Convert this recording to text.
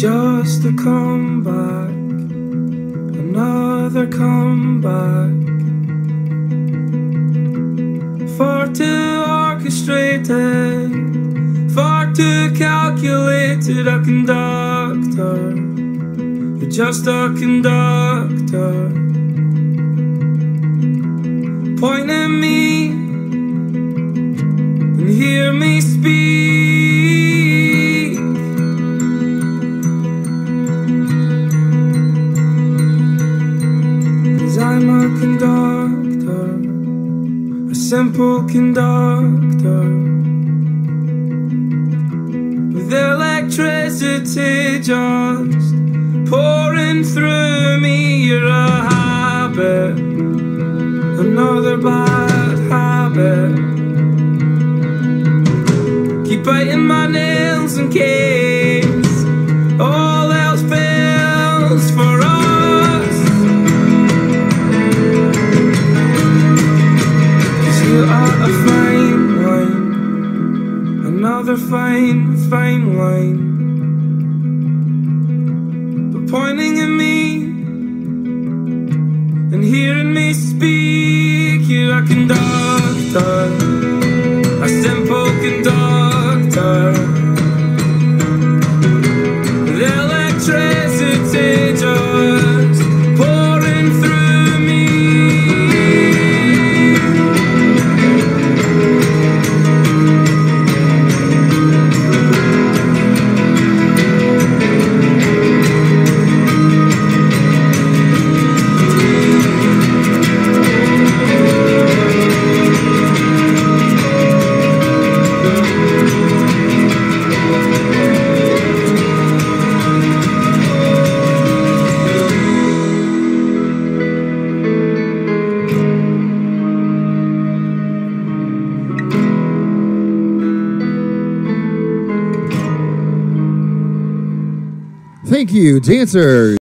just a comeback, another comeback. Far too orchestrated, far too calculated. A conductor, you're just a conductor. Point at me and hear me speak. 'Cause I'm a conductor, a simple conductor, with electricity just pouring through me. You're a habit, another bad habit. Keep biting my nails in case all else fails for us. 'Cause you are a fine wine, another fine, fine wine. But pointing at me and hearing me speak, you're a conductor, a simple conductor, with electricity just pouring through me. Thank you, dancers.